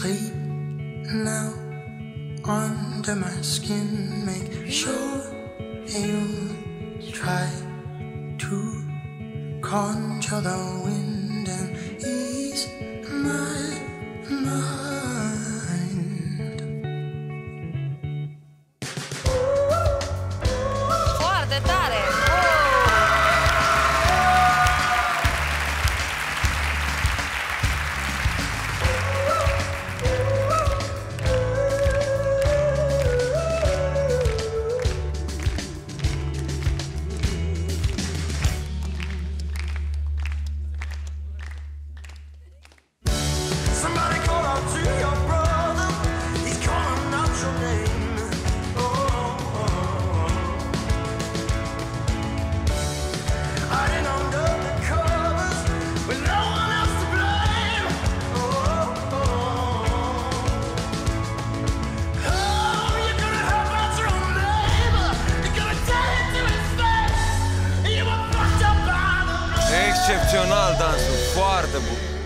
sleep now under my skin. Make sure you try to conjure the wind and ease my mind. Foarte tare! Somebody call out to your brother. He's calling out your name. Hiding under the covers with no one else to blame. Oh, you're gonna help out your own neighbor. You're gonna tell it to his face. You were fucked up by the Excepțional dansul, foarte bun.